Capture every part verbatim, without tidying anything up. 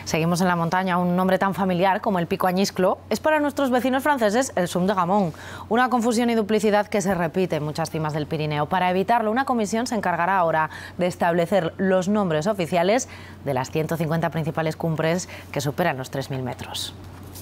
Seguimos en la montaña. Un nombre tan familiar como el Pico Añisclo es para nuestros vecinos franceses el Sum de Gamón. Una confusión y duplicidad que se repite en muchas cimas del Pirineo. Para evitarlo, una comisión se encargará ahora de establecer los nombres oficiales de las ciento cincuenta principales cumbres que superan los tres mil metros.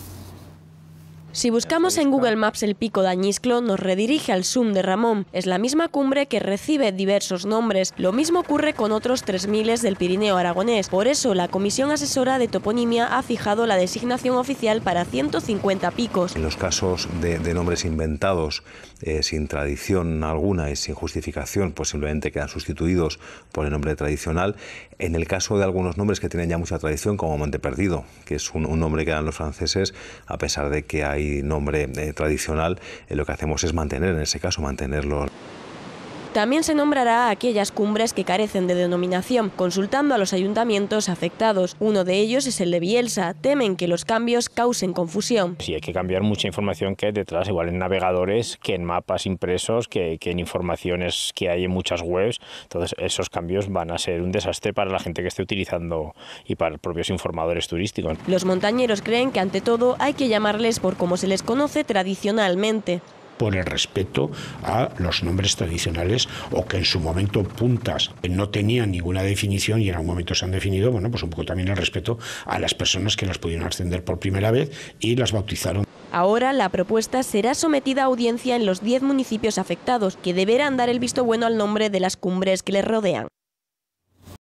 Si buscamos en Google Maps el Pico de Añisclo, nos redirige al Sum de Ramón. Es la misma cumbre que recibe diversos nombres. Lo mismo ocurre con otros tres miles del Pirineo aragonés. Por eso, la Comisión Asesora de Toponimia ha fijado la designación oficial para ciento cincuenta picos. En los casos de, de nombres inventados, eh, sin tradición alguna y sin justificación, pues simplemente quedan sustituidos por el nombre tradicional. En el caso de algunos nombres que tienen ya mucha tradición, como Monteperdido, que es un, un nombre que dan los franceses, a pesar de que hay nombre eh, tradicional, eh, lo que hacemos es mantener, en ese caso, mantenerlo. También se nombrará a aquellas cumbres que carecen de denominación, consultando a los ayuntamientos afectados. Uno de ellos es el de Bielsa. Temen que los cambios causen confusión. Sí, hay que cambiar mucha información que hay detrás, igual en navegadores, que en mapas impresos, que, que en informaciones que hay en muchas webs. Entonces, esos cambios van a ser un desastre para la gente que esté utilizando y para los propios informadores turísticos. Los montañeros creen que, ante todo, hay que llamarles por como se les conoce tradicionalmente. Por el respeto a los nombres tradicionales, o que en su momento puntas no tenían ninguna definición y en algún momento se han definido, bueno, pues un poco también el respeto a las personas que las pudieron ascender por primera vez y las bautizaron. Ahora la propuesta será sometida a audiencia en los diez municipios afectados, que deberán dar el visto bueno al nombre de las cumbres que les rodean.